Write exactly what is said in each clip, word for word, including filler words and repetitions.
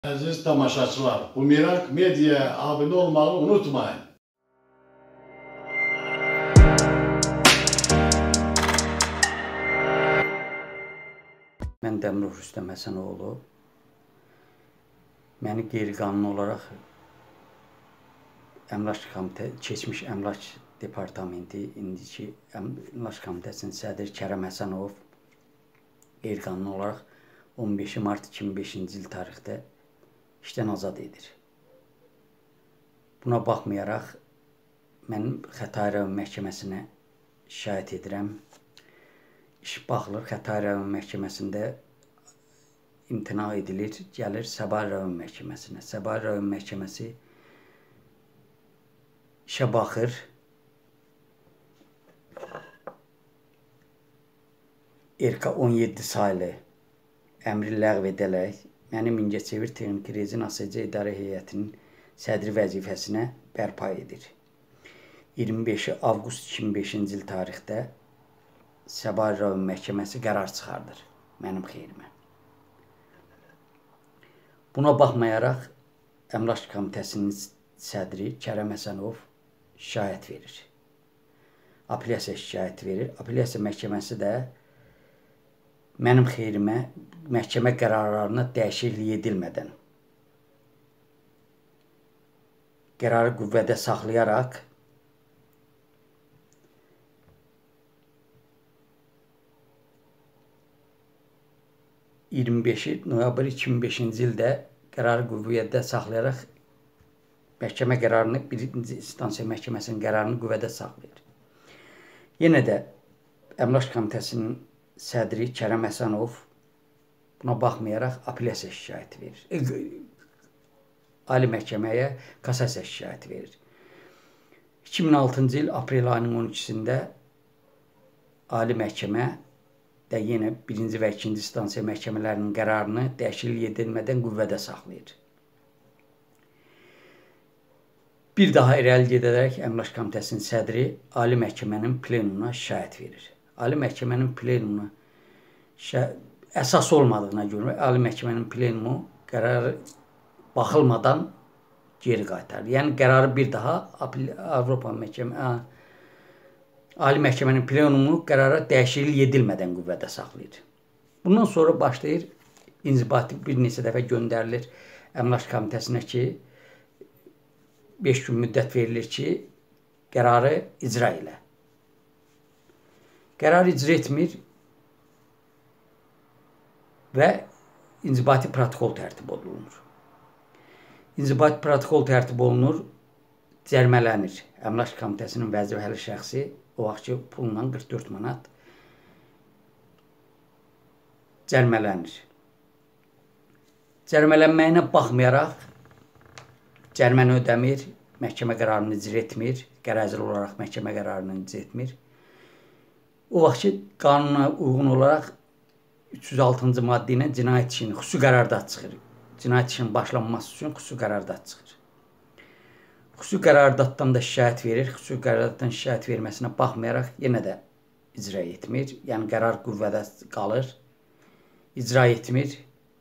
Aziz tamaşaçılar, Bumerang Medya'ya abone olmayı unutmayın. Mən Dəmirov Rüstəm Həsənoğlu. Məni qeyri-qanuni olaraq Əmlak Komitə, keçmiş Əmlak Departamenti, indiki Əmlak Komitəsinin sədri Kərəm Həsənov qeyri-qanuni olaraq on beşi mart iki min beşinci il tarixdə işdən azad edir. Buna baxmayaraq, mən Xətai rayon məhkəməsinə şikayət edirəm. İş baxılır, Xətai rayon məhkəməsində imtina edilir, gəlir Səbail rayon məhkəməsinə. Səbail rayon məhkəməsi işə baxır. Erka on yeddi saylı əmri ləğv edərək məni Mingəçevir Texniki Rezin A S C İdarə Heyətinin sədri vəzifəsinə bərpa edir. iyirmi beşi avqust iki min beşinci il tarixdə Səbail rayon məhkəməsi qərar çıxardır mənim xeyrimə. Buna baxmayaraq, Əmlak Komitəsinin sədri Kərəm Həsənov şikayət verir. Apellyasiya şikayət verir. Apellyasiya məhkəməsi də mənim xeyrimə məhkəmə qərarlarına dəyişiklik edilmədən qərarı qüvvədə saxlayaraq iyirmi beşi noyabr iki min beşinci ildə qərarı qüvvədə saxlayaraq məhkəmə qərarını, birinci instansiya məhkəməsinin qərarını qüvvədə saxlayır. Yenə də Əmlak Komitəsinin sədri Kərəm Həsənov buna baxmayaraq apellyasiya şikayət verir. Ali məhkəməyə kassasiya şikayət verir. iki min altıncı il aprel ayının on ikisində Ali məhkəmə də yenə birinci və ikinci instansiya məhkəmələrinin qərarını dəyişiklik edilmədən qüvvədə saxlayır. Bir daha irəli gedərək Əmlak Komitəsinin sədri Ali məhkəmənin plenumuna şikayət verir. Ali məhkəmənin plenumuna əsas olmadığına görə Ali məhkəmənin plenumu qərarı baxılmadan geri qaytarır. Yəni qərarı bir daha Avropa məhkəmə Ali məhkəmənin plenumu qərara dəyişiklik edilmədən qüvvədə saxlayır. Bundan sonra başlayır inzibati bir neçə dəfə göndərilir Əmlak Komitəsinə ki, beş gün müddət verilir ki, qərarı icra elə. Qərar icra etmir və inzibati protokol tərtib olunur. İnzibati protokol tərtib olunur, cərimələnir. Əmlak Komitəsinin vəzifəli şəxsi o vaxtki pulla qırx dörd manat cərimələnir. Cərimələnməyinə baxmayaraq cəriməni ödəmir, məhkəmə qərarını icra etmir, qərəzli olaraq məhkəmə qərarını icra etmir. O vaxtki qanuna uyğun olaraq üç yüz altıncı maddə ilə cinayət işinin xüsusi qərardat çıxır. Cinayət işinin başlanması üçün xüsusi qərardat çıxır. Xüsusi qərardatdan da şikayət verir. Xüsusi qərardatdan şikayət verməsinə baxmayaraq yenə də icra etmir. Yəni qərar qüvvədə qalır, icra etmir.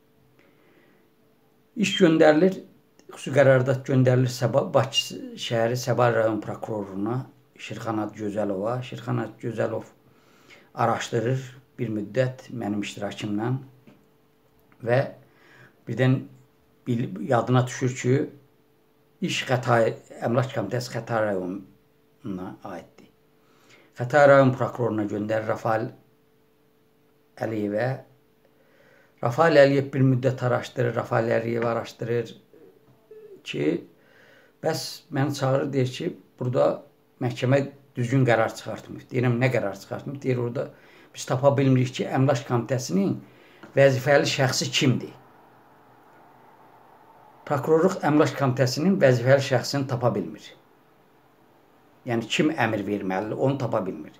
İş göndərilir, xüsusi qərardat göndərilir Bakı şəhəri Səbail rayon prokuroruna, Şirxanad Gözəlova. Şirxanad Gözəlov araşdırır bir müddət mənim iştirakımla və birdən yadına düşür ki, iş Xətai, Əmlak Komitəsi Xətai rayonuna aiddir. Xətai rayon prokuroruna göndərir Rafael Əliyevə. Rafael Əliyev bir müddət araşdırır, Rafael Əliyev araşdırır ki, bəs məni çağırır, deyir ki, burada məhkəmə düzgün qərar çıxartmır. Deyirəm, nə qərar çıxartmır? Deyir, orada biz tapa bilmirik ki, Əmlak Komitəsinin vəzifəli şəxsi kimdir? Prokurorluq Əmlak Komitəsinin vəzifəli şəxsini tapa bilmir. Yəni, kim əmr verməlidir, onu tapa bilmir.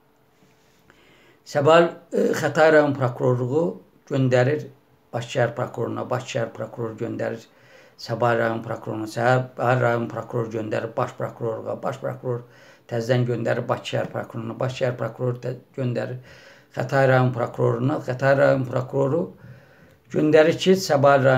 Səbail Xətai rayon prokurorluğu göndərir Bakı şəhər prokuroruna, Bakı şəhər prokuroru göndərir Səbail rayon prokuroruna, Səbail rayon prokuroru göndərir baş prokurorluğa, baş prokuror təzədən göndərir Bakı şəhər prokuroruna, Bakı şəhər prokuroru göndərir Xətai rayon prokuroruna, Xətai rayon prokuroru göndərir ki, Səbail rayon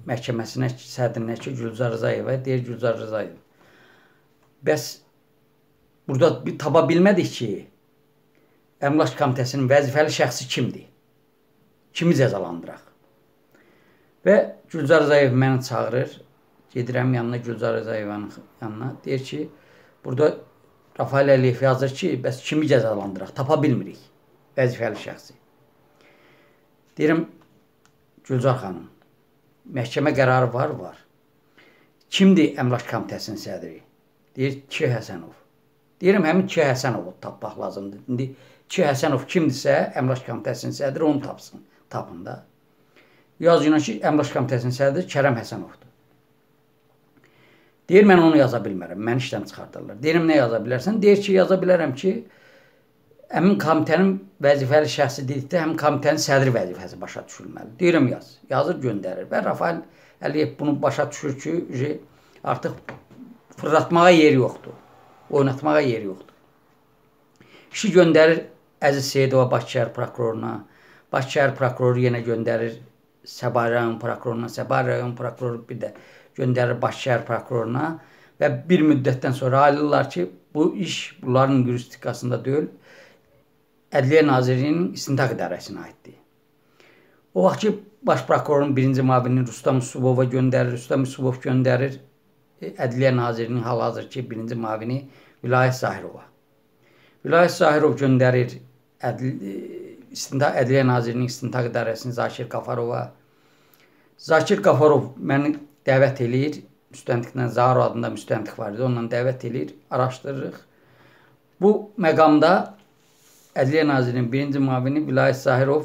məhkəməsinə sədrinə ki, Gülzar Rızayeva deyir, Gülzar Rızayev. Bəs burada bir tapa bilmədik ki, Əmlak Komitəsinin vəzifəli şəxsi kimdir? Kimi cəzalandıraq? Və Gülzar Rızayev məni çağırır. Gedirəm yanına, Gülzar Rızayevanın yanına. Deyir ki, burada Rafael Əliyev yazır ki, bəs kimi cəzalandıraq? Tapa bilmirik vəzifəli şəxsi. Deyirəm, Gülzar xanım, məhkəmə qərarı var, var. Kimdir Əmlak Komitəsinin sədri? Deyir, Ki Həsənov. Deyirəm, həmin Ki Həsənovu tapmaq lazımdır. İndi Ki Həsənov kimdirsə, Əmlak Komitəsinin sədri onu tapsın, tapın da. Yazılan ki, Əmlak Komitəsinin sədri Kərəm Həsənovdur. Deyir, mən onu yaza bilmərəm, məni işdən çıxardırlar. Deyirəm, nə yaza bilərsən? Deyir ki, yaza bilərəm ki, həmin komitənin vəzifəli şəxsi dedikdə, həmin komitənin sədri vəzifəsi başa düşülməli. Deyirəm, yaz. Yazır, göndərir. Və Rafael Əliyev bunu başa düşür ki, artıq fırlatmağa yeri yoxdur. Oynatmağa yeri yoxdur. İşi göndərir Əziz Seyidova Bakı şəhər prokuroruna. Bakı şəhər prokuroru yenə göndərir Səbail rayon prokuroruna. Səbail rayon prokuroru bir də göndərir Bakı şəhər prokuroruna və bir müddətdən sonra ayılırlar ki, bu iş bunların yurisdikasında deyil, Ədliyyə Nazirliyinin İstintaq İdarəsinə aiddir. O vaxt ki, Baş prokurorun birinci müavini Rüstəm Yusubova göndərir, Rüstəm Yusubov göndərir Ədliyyə Nazirliyinin hal-hazır ki, birinci müavini Vilayət Zahirova. Vilayət Zahirov göndərir Ədliyyə Nazirliyinin İstintaq İdarəsinin Zakir Qafarova. Zakir Qafarov məni dəvət eləyir, müstəntiqdən Zahir adında müstəntiq var idi, ondan dəvət eləyir, araşdırırıq. Bu məqamda Ədliyyə Nazirinin birinci müavini Vilayət Zahirov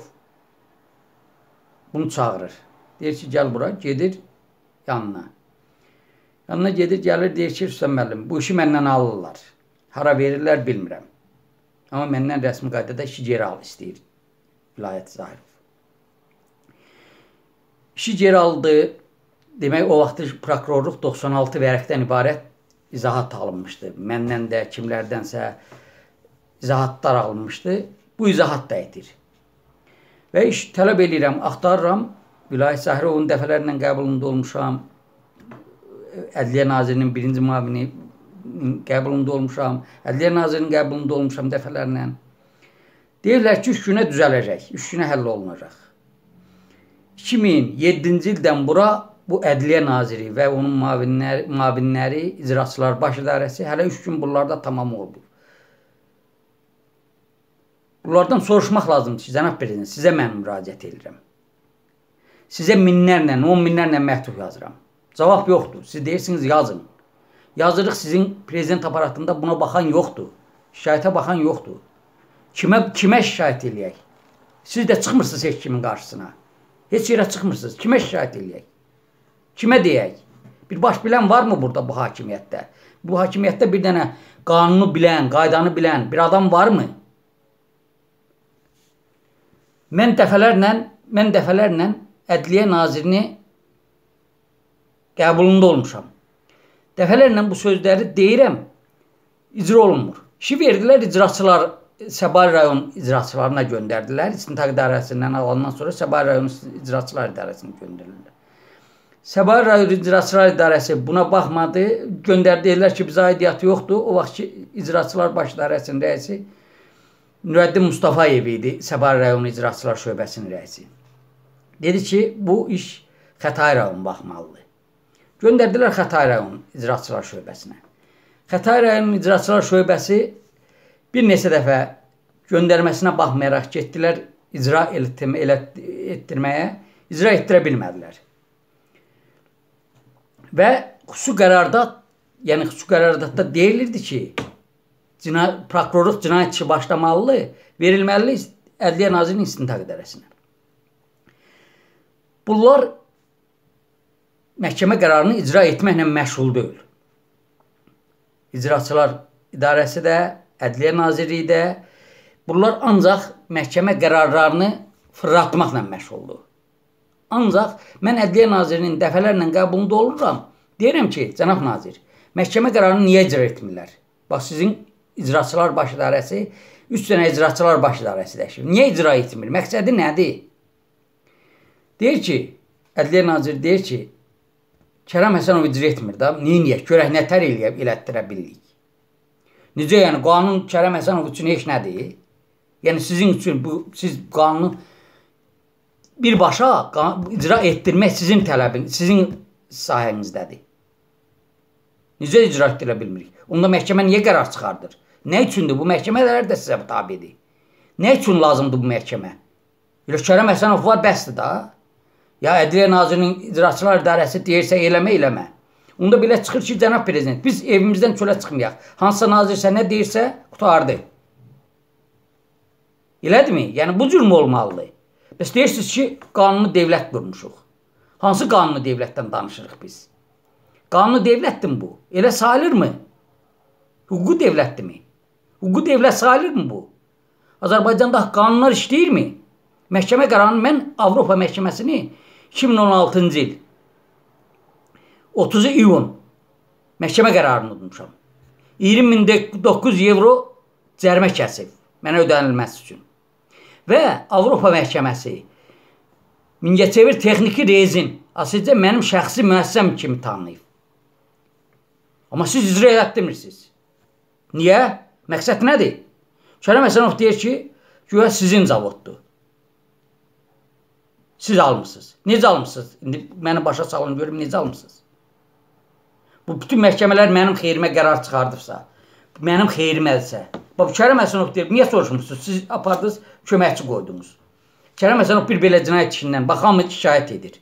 bunu çağırır. Deyir ki, gəl bura, gedir yanına. Yanına gedir, gəlir, deyir ki, Rüstəm müəllim, bu işi məndən alırlar. Hara verirlər, bilmirəm. Amma məndən rəsmi qaydada işi geri al istəyir Vilayət Zahirov. İşi geri aldı. Demək, o vaxtı prokurorluq doxsan altı vərəqdən ibarət izahat alınmışdı. Məndən də, kimlərdənsə izahatlar alınmışdı. Bu izahat da edir. Və iş tələb edirəm, axtarıram. Vilayət Zahirovun dəfələrlə qəbulunda olmuşam. Ədliyyə Nazirinin birinci müavini qəbulunda olmuşam. Ədliyyə Nazirinin qəbulunda olmuşam dəfələrlə. Deyirlər ki, üç günə düzələcək, üç günə həll olunacaq. iki min yeddinci ildən bura bu Ədliyyə Naziri və onun müavinləri, müavinləri, icraçılar baş idarəsi hələ üç gün bunlarda tamam oldu. Bunlardan soruşmaq lazımdır ki, cənab prezident, sizə mən müraciət edirəm. Sizə minlərlə, on minlərlə məktub yazıram. Cavab yoxdur. Siz deyirsiniz, yazın. Yazırıq sizin prezident aparatında buna baxan yoxdur. Şikayətə baxan yoxdur. Kimə, kimə şikayət eləyək? Siz də çıxmırsınız heç kimin qarşısına. Heç yerə çıxmırsınız. Kimə şikayət eləyək? Kimə deyək? Bir baş bilən varmı burada bu hakimiyyətdə? Bu hakimiyyətdə bir dənə qanunu bilən, qaydanı bilən bir adam varmı? Mən dəfələrlə, mən dəfələrlə Ədliyyə Nazirini qəbulunda olmuşam. Dəfələrlə bu sözləri deyirəm, icra olunmur. İşi verdilər icraçılar, Səbail rayon icraçılarına göndərdilər. İstintaq İdarəsindən alandan sonra Səbail rayon icraçılar İdarəsinə göndərilirlər. Səbail rayon icraçılar İdarəsi buna baxmadı. Göndərdilər ki, bizə aidiyyatı yoxdur. O vaxt ki, icraçılar baş idarəsinin rəisi Nürəddin Mustafayev idi, Səbail rayon icraçılar şöbəsinin rəisi. Dedi ki, bu iş Xətai rayon baxmalıdır. Göndərdilər Xətai rayon icraçılar şöbəsinə. Xətai rayon icraçılar şöbəsi bir neçə dəfə göndərməsinə baxmayaraq getdilər icra etdirməyə, icra etdirə bilmədilər. Və xüsusi qərarda, yəni xüsusi qərardatda deyilirdi ki, prokurorluq cinayət işi başlamalıdır, verilməlidir Ədliyyə Nazirinin İstintaq İdarəsinə. Bunlar məhkəmə qərarını icra etməklə məşğul deyil. İcraçılar İdarəsi də, Ədliyyə Nazirliyi də, bunlar ancaq məhkəmə qərarlarını fırlatmaqla məşğuldur. Ancaq mən Ədliyyə Nazirinin dəfələrlə qəbulunda oluram. Deyirəm ki, cənab nazir, məhkəmə qərarını niyə icra etmirlər? Bax, sizin icraçılar baş idarəsi, üç dənə icraçılar baş idarəsi dəşir. Niyə icra etmir? Məqsədi nədir? Deyir ki, Ədliyyə Naziri deyir ki, Kərəm Həsənov icra etmir da, neyiniyək, görək nətər eləyib, elətdirə bilirik. Necə yəni, qanun Kərəm Həsənov üçün heç nədir? Yəni, sizin üçün, bu, siz qanunu birbaşa icra etdirmək sizin tələbin, sizin sahənizdədir. Necə icra etdirə bilmirik? Onda məhkəmə niyə qərar çıxardır? Nə üçündür? Bu məhkəmələr də sizə tabidir. Nə üçün lazımdır bu məhkəmə? Elə Kərəm Həsənov var, bəsdir da. Ya Ədliyyə Nazirinin icraçılar idarəsi deyirsə eləmə, eləmə. Onda belə çıxır ki, cənab prezident, biz evimizdən çölə çıxmayaq. Hansısa nazirsə nə deyirsə, qutardı. Elədirmi? Yəni, bu cür mü olmalıdır? Bəs deyirsiniz ki, qanunu devlət qurmuşuq. Hansı qanunu devlətdən danışırıq biz? Qanunu devlətdir bu. Elə sayılırmı? Hüquqi devlətdirmi? Hüquqi devlət sayılırmı bu? Azərbaycanda qanunlar işləyirmi? Məhkəmə qərarını, mən Avropa məhkəməsini iki min on altıncı il otuz iyun məhkəmə qərarını udmuşam. iyirmi min doqquz yüz evro cərimə kəsib mənə ödənilməsi üçün. Və Avropa məhkəməsi Mingəçevir texniki rezin aslında mənim şəxsi müəssisəm kimi tanıyıb. Amma siz icra etdirirsiniz. Niyə? Məqsəd nədir? Kərəm Həsənov deyir ki, güya sizin zavoddur. Siz almışsınız. Necə almışsınız? İndi məni başa salın, görüm, necə almışsınız? Bu bütün məhkəmələr mənim xeyrimə qərar çıxardıbsa, mənim xeyrimədirsə. Bax, Kərəm Həsənov deyir, niyə soruşmuşsunuz? Siz apardınız, köməkçi qoydunuz. Kərəm Həsənov bir belə cinayət işindən, bax, hamı şikayət edir.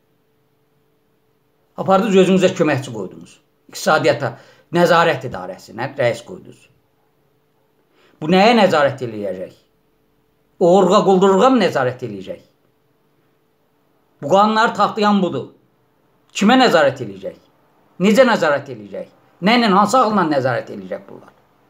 Apardınız, özünüzə köməkçi qoydunuz. İqtisadiyyata, nəzarət idarəsinə rəis qoydunuz. Bu nəyə nəzarət eləyəcək? Oğurğa, quldururğa mı nəzarət eləyəcək? Bu qanunları taxtayan budur. Kimə nəzarət eləyəcək? Necə nəzarət eləyəcək? Nə ilə, hansı ağılla nəzarət eləyəcək bunlar?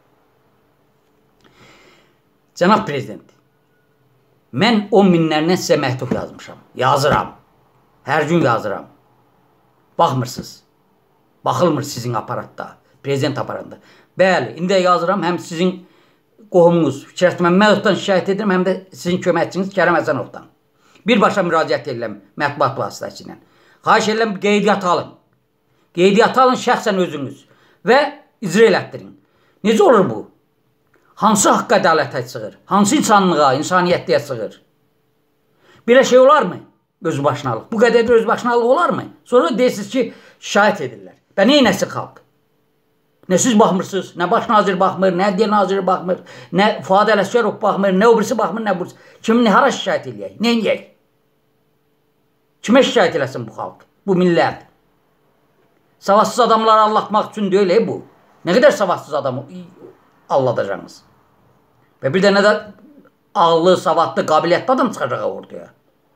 Cənab prezident, mən on minlərlə sizə məktub yazmışam. Yazıram. Hər gün yazıram. Baxmırsınız. Baxılmır sizin aparatda, prezident aparatında. Bəli, indi yazıram, həm sizin qohumunuz Fikrət Məmmədovdan şikayət edirəm, həm də sizin köməkçiniz Kərəm Həsənovdan. Birbaşa müraciət edirəm mətbuat vasitəsilə. Xahiş edirəm, qeydiyyat alın. Qeydiyyat alın şəxsən özünüz və icra elətdirin. Necə olur bu? Hansı haqq ədalətə sığır? Hansı insanlığa, insaniyyətliyə sığır? Belə şey olarmı? Özbaşınalıq. Bu qədər də özbaşınalıq olarmı? Sonra deyirsiniz ki, şikayət edirlər. Və neynəsin xalq? Nə siz baxmırsınız, nə baş nazir baxmır, nə ədliyyə naziri baxmır, nə Fuad Ələsgərov baxmır, nə o birisi baxmır, nə burası. Kimin hara şikayət eləyək? Nə eləyək? Kimə şikayət eləsin bu xalq, bu millət? Savadsız adamları allatmaq üçün deyil, e, bu. Nə qədər savadsız adamı alladacağınız? Və bir dənə də ağıllı, savadlı, qabiliyyətli adam çıxacaq orduya.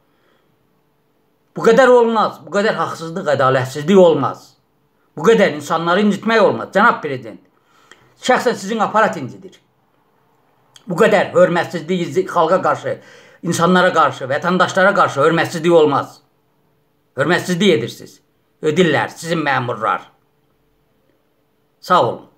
Bu qədər olmaz, bu qədər haqsızlıq, ədalətsizlik olmaz. Bu qədər insanları incitmək olmaz. Cənab prezident, şəxsən sizin aparat incidir. Bu qədər hörmətsizlik xalqa qarşı, insanlara qarşı, vətəndaşlara qarşı hörmətsizlik olmaz. Hörmətsizlik edirsiniz. Ödürlər, sizin məmurlar. Sağ olun.